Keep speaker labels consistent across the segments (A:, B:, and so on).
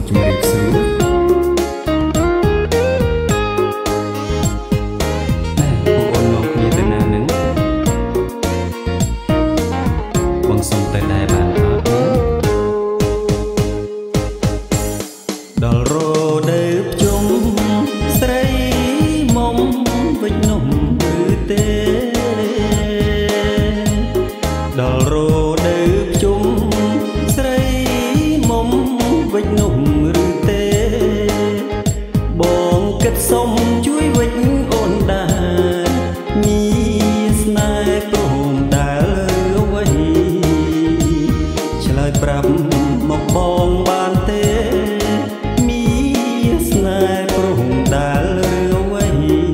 A: ជំរាបសួរពួកអូនមកគ្នាទៅណានឹងបងសុំទៅដែរបានអត់ដល់រដូវភ្ជុំស្រីមុំវិញនំឬទេដល់រដូវភ្ជុំស្រីមុំវិញនំឬទេបងគិតសុំជួយវិញអូនដែរមានស្នេហ៍ព្រមដែលអ្វីឆ្លើយប្រាប់មកបងបានទេមានស្នេហ៍ព្រមដែលអ្វី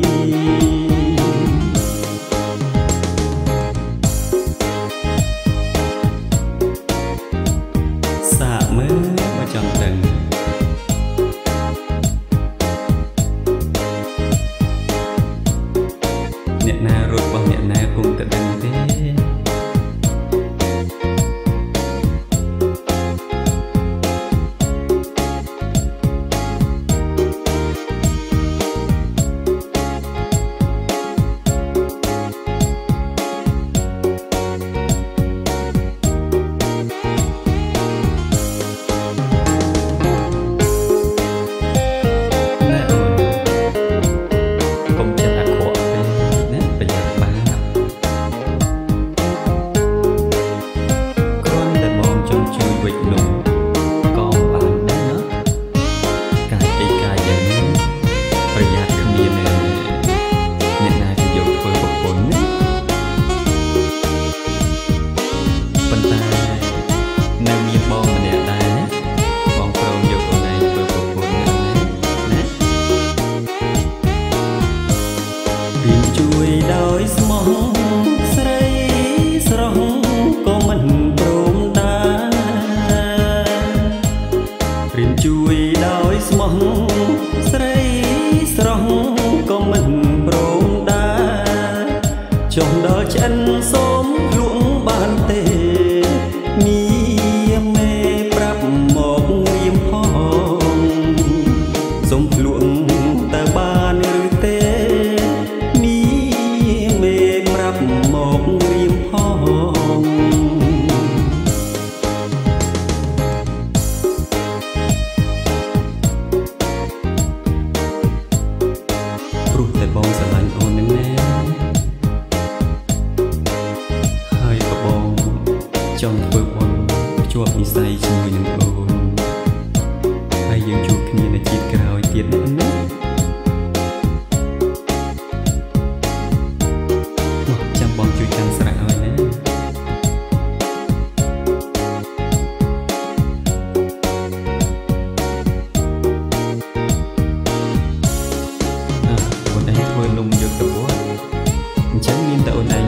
A: សាកមើលបើចង់ដឹងអ្នកណារត់របស់អ្នកណាគង់តែដឹងទេជួយដោយស្មោះស្រីស្រស់ក៏មិនព្រមដែរព្រៀនជួយដោយស្មោះស្រីស្រស់ក៏មិនព្រមដែរចុះដល់ឆ្អិនសូមលក់បានទេមានមេប្រាប់មករៀមផងសូមលក់តើបានឬទេមករៀមផងព្រោះតែបងស្រឡាញ់អូននឹងណាហើយក៏បងចង់ធ្វើអូនភ្ជាប់និស្ស័យជាមួយនឹងអូនហើយយើងជួបគ្នានៅជាតិក្រោយទៀតណាចាំបងជួយកាន់ស្រាក់ឲ្យណាអូនឯងធ្វើនំយកទៅវត្តអញ្ចឹងមានតែអូនឯង